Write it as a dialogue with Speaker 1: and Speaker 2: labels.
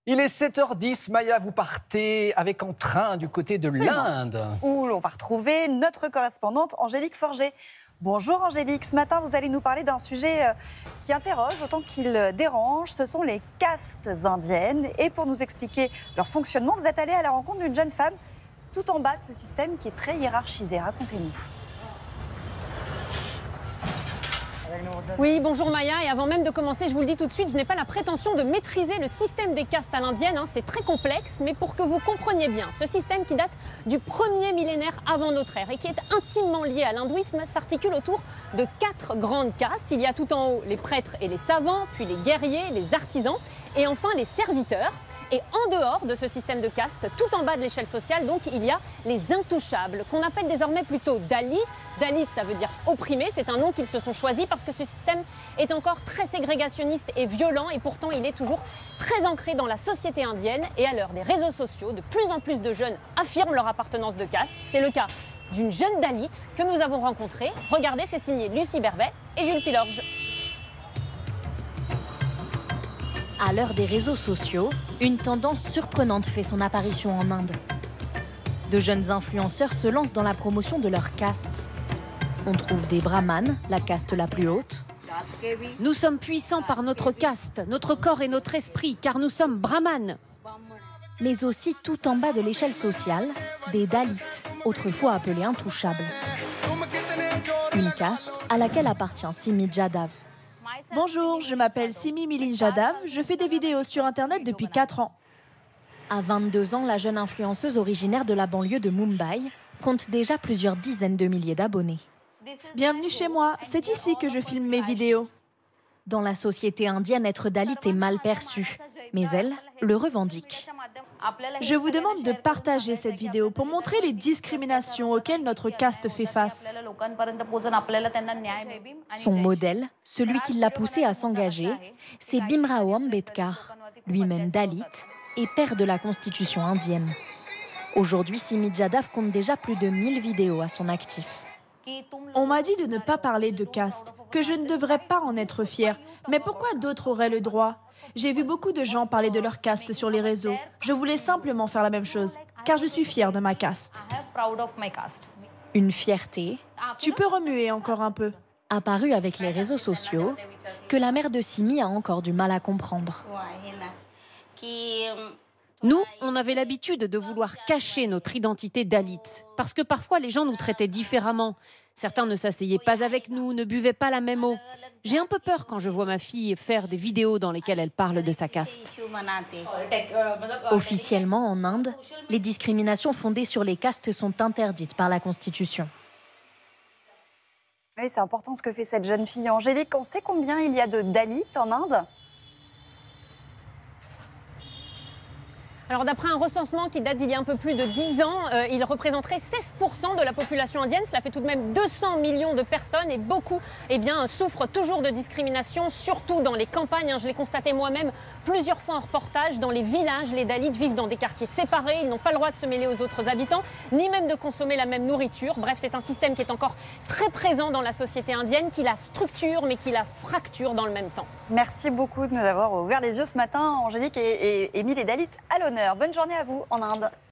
Speaker 1: Il est 7h10, Maya, vous partez avec entrain du côté de l'Inde.
Speaker 2: Où l'on va retrouver notre correspondante Angélique Forget. Bonjour Angélique, ce matin vous allez nous parler d'un sujet qui interroge autant qu'il dérange, ce sont les castes indiennes. Et pour nous expliquer leur fonctionnement, vous êtes allé à la rencontre d'une jeune femme tout en bas de ce système qui est très hiérarchisé. Racontez-nous.
Speaker 3: Oui, bonjour Maya, et avant même de commencer, je vous le dis tout de suite, je n'ai pas la prétention de maîtriser le système des castes à l'indienne, c'est très complexe, mais pour que vous compreniez bien, ce système qui date du 1er millénaire avant notre ère et qui est intimement lié à l'hindouisme s'articule autour de 4 grandes castes. Il y a tout en haut les prêtres et les savants, puis les guerriers, les artisans et enfin les serviteurs. Et en dehors de ce système de caste, tout en bas de l'échelle sociale, donc, il y a les intouchables, qu'on appelle désormais plutôt Dalits. Dalit, ça veut dire opprimé, c'est un nom qu'ils se sont choisis parce que ce système est encore très ségrégationniste et violent et pourtant il est toujours très ancré dans la société indienne. Et à l'heure des réseaux sociaux, de plus en plus de jeunes affirment leur appartenance de caste. C'est le cas d'une jeune Dalit que nous avons rencontrée. Regardez, c'est signé Lucie Bervet et Jules Pilorge.
Speaker 4: À l'heure des réseaux sociaux, une tendance surprenante fait son apparition en Inde. De jeunes influenceurs se lancent dans la promotion de leur caste. On trouve des brahmanes, la caste la plus haute.
Speaker 3: Nous sommes puissants par notre caste, notre corps et notre esprit, car nous sommes brahmanes.
Speaker 4: Mais aussi tout en bas de l'échelle sociale, des Dalits, autrefois appelés intouchables. Une caste à laquelle appartient Simi Jadav.
Speaker 5: Bonjour, je m'appelle Simi Milin Jadav, je fais des vidéos sur Internet depuis 4 ans.
Speaker 4: À 22 ans, la jeune influenceuse originaire de la banlieue de Mumbai compte déjà plusieurs dizaines de milliers d'abonnés.
Speaker 5: Bienvenue chez moi, c'est ici que je filme mes vidéos.
Speaker 4: Dans la société indienne, être Dalit est mal perçu, mais elle le revendique.
Speaker 5: Je vous demande de partager cette vidéo pour montrer les discriminations auxquelles notre caste fait face.
Speaker 4: Son modèle, celui qui l'a poussé à s'engager, c'est Bhimrao Ambedkar, lui-même Dalit et père de la constitution indienne. Aujourd'hui, Simi Jadav compte déjà plus de 1000 vidéos à son actif.
Speaker 5: On m'a dit de ne pas parler de caste, que je ne devrais pas en être fière. Mais pourquoi d'autres auraient le droit? J'ai vu beaucoup de gens parler de leur caste sur les réseaux. Je voulais simplement faire la même chose, car je suis fière de ma caste.
Speaker 4: Une fierté,
Speaker 5: Tu peux remuer encore un peu.
Speaker 4: apparue avec les réseaux sociaux, que la mère de Simi a encore du mal à comprendre.
Speaker 3: Nous, on avait l'habitude de vouloir cacher notre identité Dalit, parce que parfois les gens nous traitaient différemment. Certains ne s'asseyaient pas avec nous, ne buvaient pas la même eau. J'ai un peu peur quand je vois ma fille faire des vidéos dans lesquelles elle parle de sa caste.
Speaker 4: Officiellement, en Inde, les discriminations fondées sur les castes sont interdites par la Constitution.
Speaker 2: Oui, c'est important ce que fait cette jeune fille. Angélique, on sait combien il y a de Dalits en Inde ?
Speaker 3: Alors d'après un recensement qui date d'il y a un peu plus de 10 ans, il représenterait 16% de la population indienne. Cela fait tout de même 200 millions de personnes et beaucoup souffrent toujours de discrimination, surtout dans les campagnes. Je l'ai constaté moi-même plusieurs fois en reportage. Dans les villages, les Dalits vivent dans des quartiers séparés. Ils n'ont pas le droit de se mêler aux autres habitants, ni même de consommer la même nourriture. Bref, c'est un système qui est encore très présent dans la société indienne, qui la structure mais qui la fracture dans le même temps.
Speaker 2: Merci beaucoup de nous avoir ouvert les yeux ce matin, Angélique, et mis les Dalits à l'honneur. Bonne journée à vous en Inde.